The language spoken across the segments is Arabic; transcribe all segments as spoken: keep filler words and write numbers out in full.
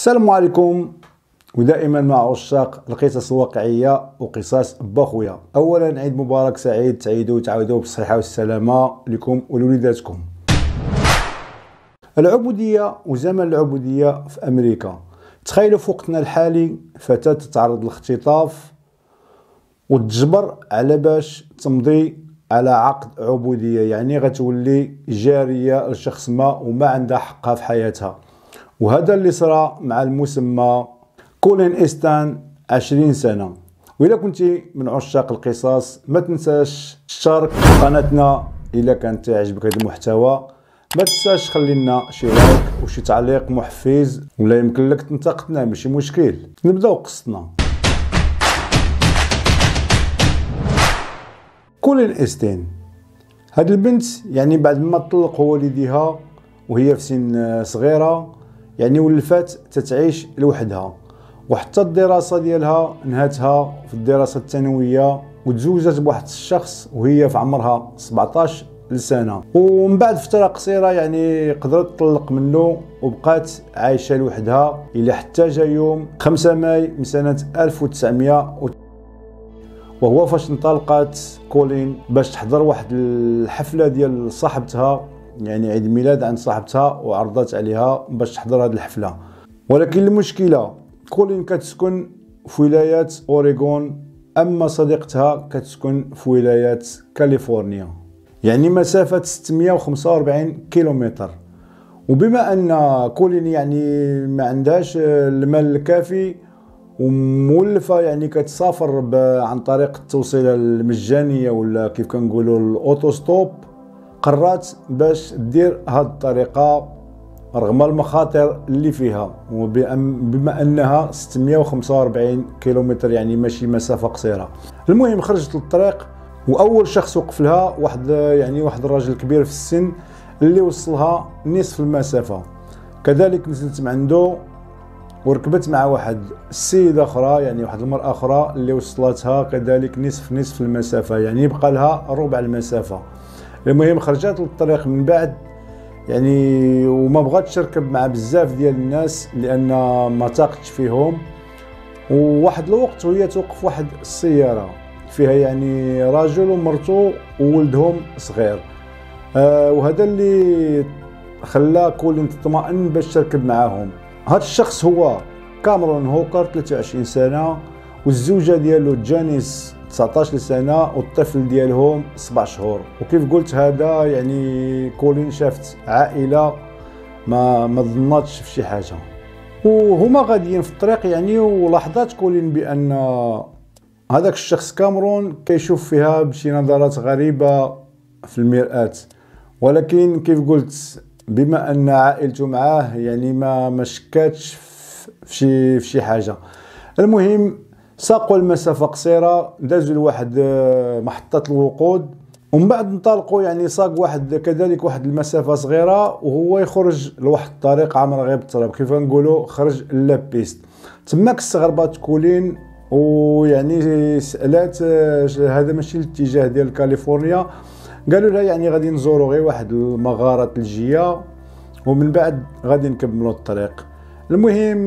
السلام عليكم، ودائما مع عشاق القصص الواقعيه وقصص بخويا. اولا عيد مبارك سعيد، تعيدوا وتعاودوا بالصحه والسلامه لكم ولوليداتكم. العبوديه وزمن العبوديه في امريكا. تخيلوا في وقتنا الحالي فتاه تتعرض للاختطاف وتجبر على باش تمضي على عقد عبوديه، يعني غتولي جاريه لشخص ما وما عندها حقها في حياتها. وهذا اللي صرا مع المسمى كولين إيستان، عشرين سنة. وإذا كنتي من عشاق القصص ما تنساش تشترك في قناتنا إذا كانت يعجبك هذا المحتوى. ما تنساش خلي لنا شي لايك وشي تعليق محفز، ولا يمكن لك تنتقدنا ماشي مشكل. نبداو قصتنا. كولين إيستان هاد البنت يعني بعد ما طلقوا والديها وهي في سن صغيره، يعني ولفات تتعيش لوحدها، وحتى الدراسه ديالها نهاتها في الدراسه الثانويه، وتزوجت بواحد الشخص وهي في عمرها سبعطاش سنه. ومن بعد فتره قصيره يعني قدرت تطلق منه وبقات عايشه لوحدها الى حتى جا يوم خمسة ماي من سنه ألف وتسعمائة، وهو فاش انطلقت كولين باش تحضر واحد الحفله ديال صاحبتها، يعني عيد ميلاد عند صاحبتها، وعرضت عليها باش تحضر هذه الحفله. ولكن المشكله كولين كتسكن في ولايه اوريغون، اما صديقتها كتسكن في ولايه كاليفورنيا، يعني مسافه ستمائة وخمسة وأربعين كيلومتر. وبما ان كولين يعني ما عندهاش المال الكافي ومولفه، يعني كتسافر عن طريق التوصيله المجانيه ولا كيف كنقولوا الاوتوستوب، قررت باش دير هاد الطريقه رغم المخاطر اللي فيها، وبما انها ستمائة وخمسة وأربعين كيلومتر يعني ماشي مسافه قصيره. المهم خرجت للطريق، واول شخص وقف لها واحد يعني واحد الراجل كبير في السن اللي وصلها نصف المسافه. كذلك نزلت من عنده وركبت مع واحد السيده اخرى، يعني واحد المراه اخرى اللي وصلتها كذلك نصف نصف المسافه، يعني يبقى لها ربع المسافه. المهم خرجت للطريق من بعد يعني، وما بغاتش تركب مع بزاف ديال الناس لان ما تاقتش فيهم. وواحد الوقت وهي توقف واحد السياره فيها يعني راجل ومرته وولدهم صغير، آه وهذا اللي خلى كولين تطمئن باش تركب معاهم. هذا الشخص هو كاميرون هوكر، ثلاثة وعشرين سنه، والزوجه ديالو جانيس تسعطاش سنه، والطفل ديالهم سبع شهور. وكيف قلت هذا يعني كولين شافت عائله ما ما ظناتش في شي حاجه. وهما غاديين في الطريق يعني، ولاحظات كولين بان هذاك الشخص كاميرون كيشوف فيها بشي نظرات غريبه في المرآة. ولكن كيف قلت بما ان عائلته معاه يعني ما ما شكاتش في شي في شي حاجه. المهم ساقوا المسافه قصيره، دازوا لواحد محطه الوقود، ومن بعد انطلقوا يعني ساق واحد كذلك واحد المسافه صغيره، وهو يخرج لواحد الطريق عامر غير بالتراب، كيف نقولوا خرج لابيست. تماك استغربت كولين ويعني سالات هذا ماشي الاتجاه ديال كاليفورنيا. قالوا لها يعني غادي نزوروا غير واحد المغاره ثلجيه ومن بعد غادي نكملوا الطريق. المهم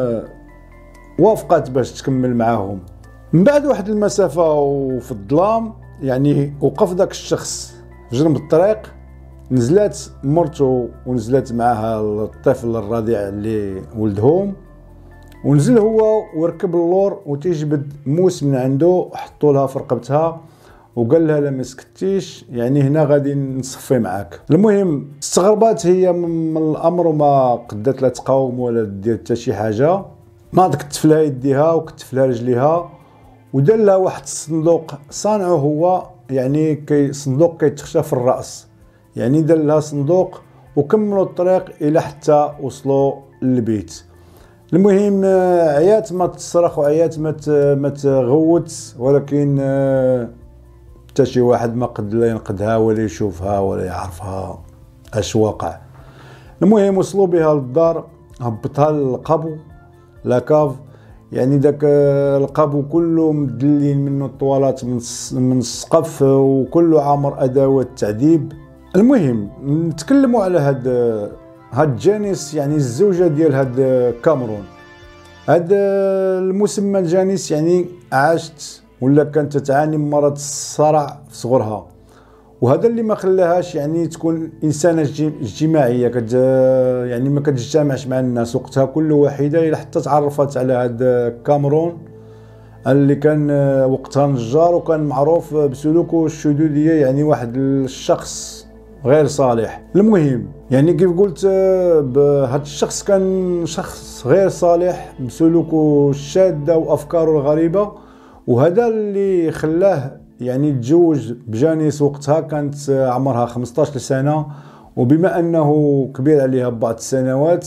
وافقت باش تكمل معاهم. من بعد واحد المسافه وفي الظلام يعني وقف داك الشخص في جنب الطريق، نزلت مرته ونزلت معها الطفل الرضيع اللي ولدهم، ونزل هو وركب اللور وتيجبد موس من عنده حطوا لها في رقبتها، وقال لها لا ما سكتيش يعني هنا غادي نصفي معاك. المهم استغربات هي من الامر وما قدات لا تقاوم ولا دير حتى شي حاجه. ناض كتف لها يديها وكتف لها رجليها، ودار لها واحد الصندوق صانعه هو يعني كي صندوق كيتخشى في الراس، يعني دار لها صندوق وكملوا الطريق الى حتى وصلوا للبيت. المهم عيات ما تصرخ وعيات ما ما تغوت، ولكن حتى شي واحد ما قد لا ينقذها ولا يشوفها ولا يعرفها اش واقع. المهم وصلوا بها للدار، هبطها للقبو لاكاف، يعني داك القبو كله مدلين منه الطوالات من السقف وكله عامر ادوات تعذيب. المهم نتكلموا على هاد هاد جانيس يعني الزوجة ديال هاد كامرون. هاد المسمى جانيس يعني عاشت ولا كانت تعاني من مرض الصرع في صغرها، وهذا اللي ما خلاهاش يعني تكون انسانه اجتماعيه، كت يعني ما كتجتمعش مع الناس وقتها كل وحيده، الى حتى تعرفت على هاد كامرون اللي كان وقتها نجار وكان معروف بسلوكه الشذوذيه، يعني واحد الشخص غير صالح. المهم يعني كيف قلت هذا الشخص كان شخص غير صالح بسلوكه الشاذة وافكاره الغريبه، وهذا اللي خلاه يعني تزوج بجانيس وقتها كانت عمرها خمسطاش سنه، وبما انه كبير عليها ببعض السنوات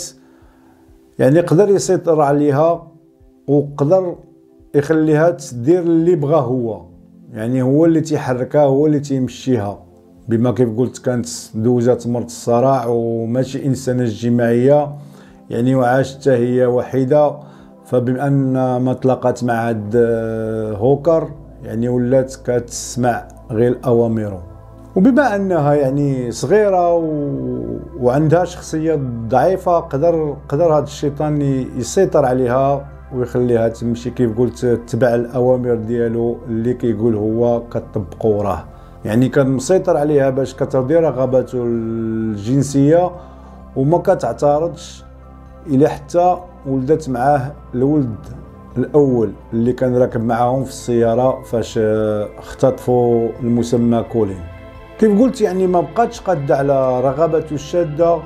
يعني قدر يسيطر عليها وقدر يخليها تدير اللي بغاه هو، يعني هو اللي تيحركها هو اللي تيمشيها. بما كيف قلت كانت دوزات مرض الصرع وماشي انسانه اجتماعيه يعني، وعاشت هي وحيده، فبما ان ما تلاقات مع هاد هوكر يعني ولات كتسمع غير اوامره. وبما انها يعني صغيره و... وعندها شخصيه ضعيفه، قدر قدر هذا الشيطان يسيطر عليها ويخليها تمشي كيف قلت تتبع الاوامر ديالو اللي كيقول هو كتطبق وراه. يعني كان مسيطر عليها باش كترضي رغباته الجنسيه وما كتعترضش، الى حتى ولدت معاه الولد الاول اللي كان راكب معاهم في السياره فاش اختطفوا المسمى كولين. كيف قلت يعني ما بقاتش قاده على رغبته الشاده،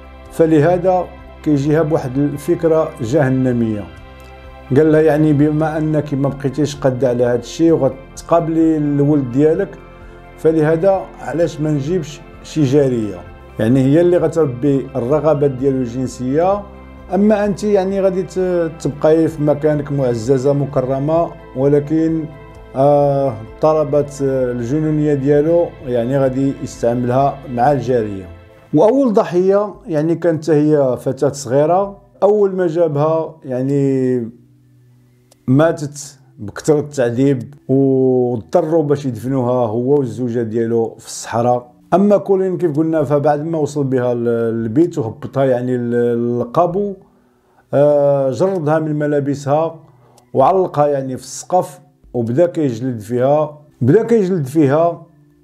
فلهذا كيجيها بواحد الفكره جهنميه. قال لها يعني بما انك ما بقيتيش قاده على هذا الشيء وغتقابلي الولد ديالك، فلهذا علاش ما نجيبش شي جاريه، يعني هي اللي غتربي الرغبات ديالو الجنسيه، اما انت يعني غادي تبقاي في مكانك معززه مكرمه، ولكن آه الطلبات الجنونيه ديالو يعني غادي يستعملها مع الجاريه. واول ضحيه يعني كانت هي فتاه صغيره، اول ما جابها يعني ماتت بكثرة التعذيب واضطروا باش يدفنوها هو والزوجه ديالو في الصحراء. اما كولين كيف قلنا فبعد ما وصل بها للبيت وهبطها يعني القابو، آه جردها من ملابسها وعلقها يعني في السقف وبدا كيجلد فيها بدا كيجلد فيها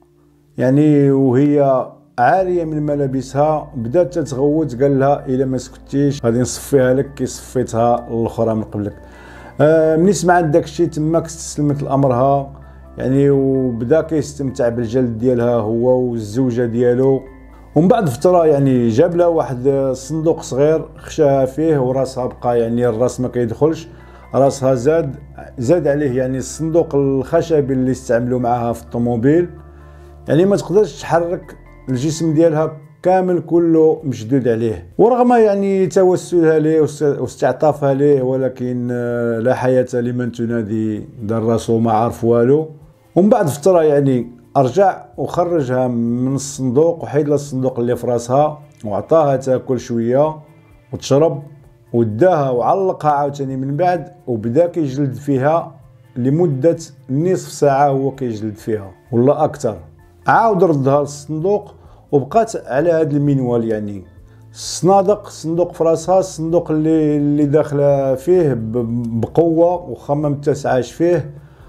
يعني وهي عاريه من ملابسها. بدات تتغوت، قال لها الا ما سكتيش غادي نصفيها لك كي صفيتها الاخرى من قبلك. آه مني سمعت داكشي تماك استسلمت لامرها يعني، وبدا كيستمتع بالجلد ديالها هو والزوجه ديالو. ومن بعد فتره يعني جاب لها واحد صندوق صغير خشاها فيه وراسها بقى يعني الراس ما كيدخلش، راسها زاد زاد عليه يعني الصندوق الخشبي اللي استعملوا معها في الطوموبيل، يعني ما تقدرش تحرك الجسم ديالها كامل كله مشدود عليه. ورغم يعني توسلها ليه واستعطافها ليه، ولكن لا حياة لمن تنادي دار راسو ما عارف والو. ومن بعد فترة يعني رجع وخرجها من الصندوق وحيد لها الصندوق اللي في راسها وعطاها تاكل شوية وتشرب وداها وعلقها عاوتاني من بعد، وبدا كيجلد فيها لمدة نصف ساعة هو كيجلد فيها ولا أكثر. عاود ردها للصندوق وبقات على هذا المنوال يعني الصنادق صندوق في راسها، الصندوق اللي اللي داخله فيه بقوه وخا ما متسعاش فيه،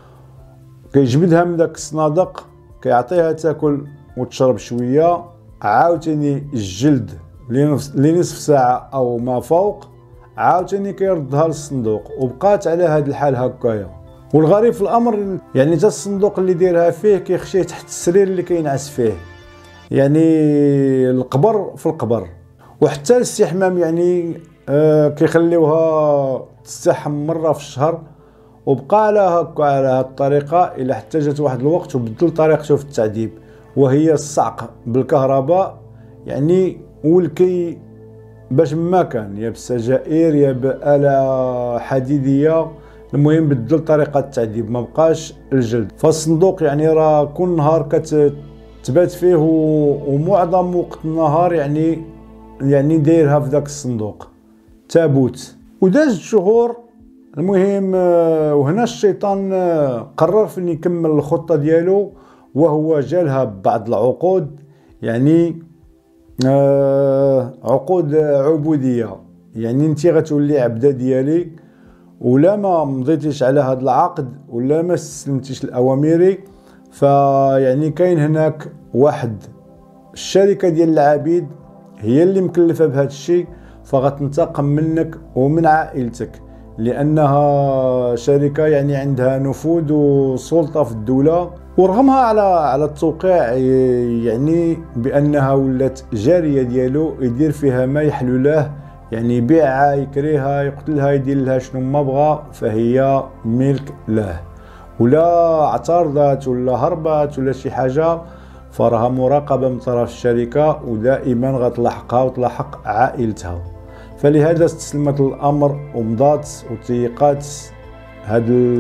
كيجبدها من داك الصنادق كيعطيها تاكل وتشرب شويه، عاوتاني الجلد لنصف ساعه او ما فوق، عاوتاني كيردها للصندوق وبقات على هذا الحال هكايا. والغريب في الامر يعني حتى الصندوق اللي دايرها فيه كيخشيه تحت السرير اللي كينعس فيه، يعني القبر في القبر. وحتى الاستحمام يعني آه كيخليوها تستحم مره في الشهر، وبقى لها هكا على هذه الطريقه الى حتى جات واحد الوقت وبدل طريقته في التعذيب، وهي الصعق بالكهرباء يعني والكي باش ما كان يا بالسجائر يا بآلة حديديه. المهم بدل طريقه التعذيب ما بقاش الجلد. فالصندوق يعني راه كل نهار كت تبات فيه ومعظم وقت النهار يعني يعني دايرها في ذاك الصندوق تابوت. وداز شهور. المهم وهنا الشيطان قرر فين يكمل الخطه ديالو، وهو جالها ببعض العقود يعني آه عقود عبوديه، يعني انت غتولي عبده ديالي ولا ما مضيتيش على هذا العقد ولا ما استسلمتيش لاوامري، فيعني كاين هناك واحد الشركه ديال العبيد هي اللي مكلفه بهذا الشيء، فغتنتقم منك ومن عائلتك، لانها شركه يعني عندها نفوذ وسلطه في الدوله، ورغمها على على التوقيع يعني بانها ولات جاريه ديالو يدير فيها ما يحلو له، يعني يبيعها يكريها يقتلها يدير لها شنو ما بغى، فهي ملك له. ولا اعترضت ولا هربت ولا شي حاجه فراها مراقبه من طرف الشركه، ودائما غتلاحقها وتلاحق عائلتها. فلهذا استسلمت الامر ومضات وتيقات هاد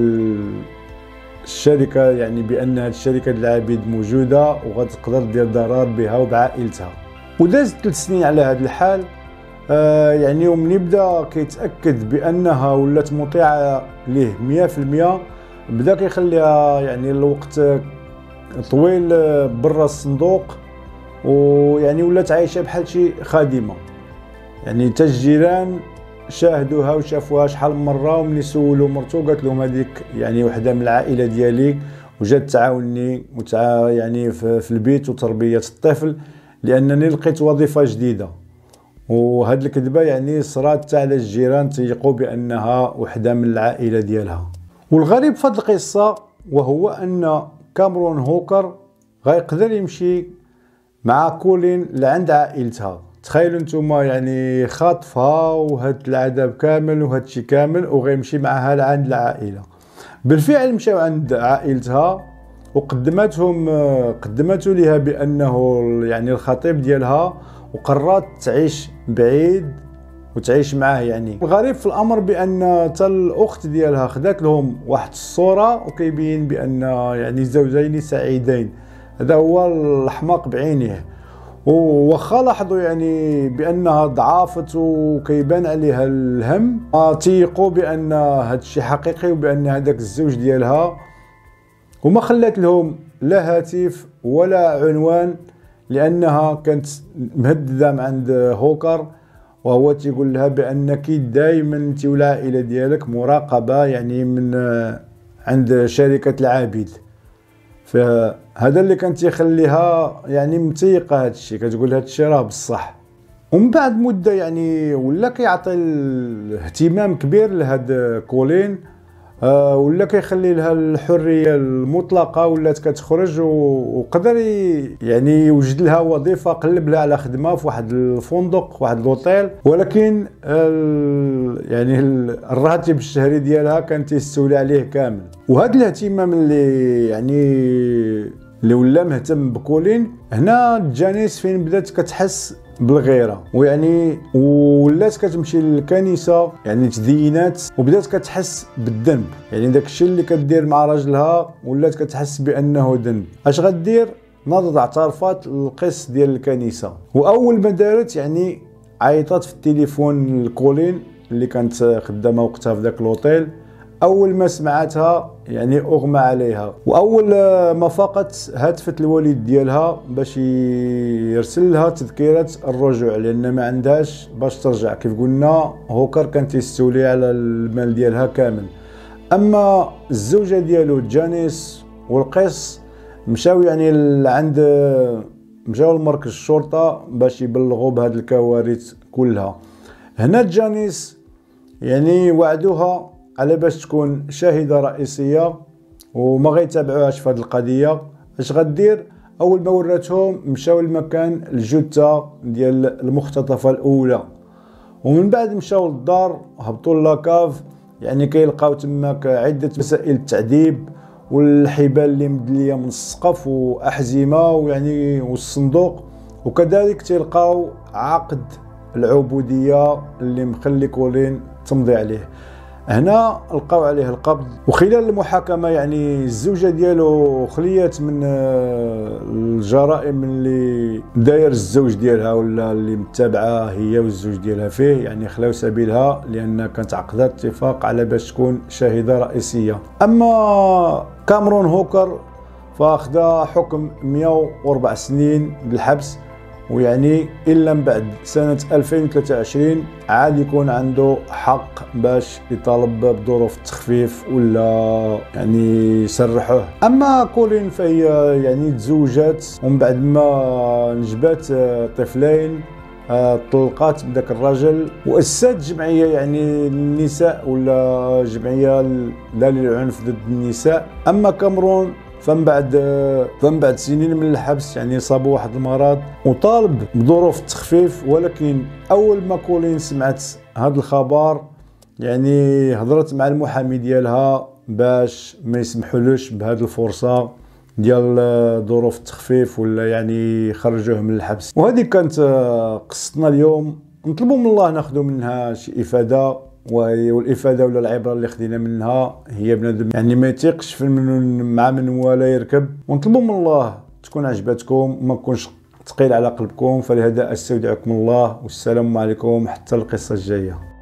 الشركه، يعني بان هاد الشركه ديال العبيد موجوده وغتقدر دير ضرر بها وبعائلتها. ودازت ثلاث سنين على هذا الحال. آه يعني ومن بدا كيتاكد بانها ولات مطيعه ليه مية في المية، بدا كيخليها يعني الوقت طويل برا الصندوق، ويعني ولات عايشه بحال شي خادمه. يعني حتى الجيران شاهدوها وشافوها شحال من مره، وملي سولوا مرتو قالت لهم هذيك يعني وحده من العائله ديالي وجات تعاوني وتع يعني في البيت وتربيه الطفل، لانني لقيت وظيفه جديده. وهاد الكذبه يعني صرات حتى على الجيران تيقوا بانها وحده من العائله ديالها. والغريب في هاد القصه وهو ان كامرون هوكر غيقدر يمشي مع كولين لعند عائلتها. تخيلوا نتوما يعني خاطفها وهاد العذاب كامل وهاد الشيء كامل وغيمشي معها لعند العائله. بالفعل مشاو عند عائلتها وقدمتهم قدمته لها بانه يعني الخطيب ديالها، وقررت تعيش بعيد وتعيش معاه. يعني الغريب في الامر بان حتى الاخت ديالها خدات لهم واحد الصوره وكيبين بان يعني زوجين سعيدين. هذا هو الحماق بعينه. وواخا لاحظوا يعني بانها ضعافت وكيبان عليها الهم، تيقوا بان هذا الشيء حقيقي وبان هذاك الزوج ديالها، وما خلات لهم لا هاتف ولا عنوان، لانها كانت مهدده من عند هوكر، وهو تيقول لها بانك دائما انت والعائله ديالك مراقبه يعني من عند شركه العبيد. فهذا اللي كان تيخليها يعني متيقه هذا الشيء، كتقول هذا الشيء راه بصح. ومن بعد مده يعني ولا كيعطي الاهتمام كبير لهاد كولين، آه ولا كيخلي لها الحريه المطلقه، ولات كتخرج وقدر يعني يوجد لها وظيفه، قلب لها على خدمه في واحد الفندق واحد الاوتيل، ولكن يعني الراتب الشهري ديالها كان تيستولي عليه كامل. وهذا الاهتمام اللي يعني اللي ولا مهتم بكولين، هنا جانيس فين بدات كتحس بالغيره، ويعني ولات كتمشي للكنيسه يعني تدينات، وبدات كتحس بالذنب. يعني داك الشيء اللي كدير مع راجلها ولات كتحس بانه ذنب. اش غدير؟ ناضت اعترفات القس ديال الكنيسه، واول ما دارت يعني عيطات في التليفون لكولين اللي كانت خدامه وقتها في داك الاوتيل. اول ما سمعتها يعني اغمى عليها، واول ما فاقت هاتفت الوالد ديالها باش يرسل لها تذكيره الرجوع، لان ما عندهاش باش ترجع. كيف قلنا هوكر كان تيستولي على المال ديالها كامل. اما الزوجه ديالو جانيس والقس مشاو يعني عند مشاو لمركز الشرطه باش يبلغوا بهاد الكوارث كلها. هنا جانيس يعني وعدوها على باش تكون شاهده رئيسيه وما غيتابعوهاش في هذه القضيه. اش غدير؟ اول ما وراتهم مشاو لمكان الجثه ديال المختطفه الاولى، ومن بعد مشاو للدار هبطوا لاكاف، يعني كيلقاو تماك عده وسائل التعذيب والحبال اللي مدليه من السقف واحزمه ويعني والصندوق، وكذلك تلقاو عقد العبوديه اللي مخلي كولين تمضي عليه. هنا لقاو عليه القبض. وخلال المحاكمه يعني الزوجه ديالو خليت من الجرائم اللي داير الزوج ديالها ولا اللي متابعه هي والزوج ديالها فيه، يعني خلاو سبيلها لان كانت عقدات اتفاق على باش تكون شاهده رئيسيه. اما كامرون هوكر فاخذ حكم مئة وأربع سنين بالحبس، ويعني الا من بعد سنه ألفين وثلاثة وعشرين عاد يكون عنده حق باش يطالب بظروف التخفيف ولا يعني يسرحوه. اما كولين فهي يعني تزوجات ومن بعد ما نجبات طفلين طلقات بداك الرجل واسست جمعيه يعني للنساء ولا جمعيه لا للعنف ضد النساء. اما كامرون فمن بعد فمن بعد سنين من الحبس يعني صابوا واحد المرض وطالب بظروف التخفيف، ولكن اول ما كولين سمعت هذا الخبر يعني هضرت مع المحامي ديالها باش ما يسمحولوش بهذه الفرصه ديال ظروف التخفيف ولا يعني خرجوه من الحبس. وهذه كانت قصتنا اليوم، نطلبوا من الله ناخذوا منها شي افاده، والافاده ولا العبره اللي خدينا منها هي بنادم يعني ما يثيقش في من مع من ولا يركب. ونطلبوا من الله تكون عجبتكم وما تكونش ثقيل على قلبكم. فلهذا استودعكم الله والسلام عليكم حتى القصه الجايه.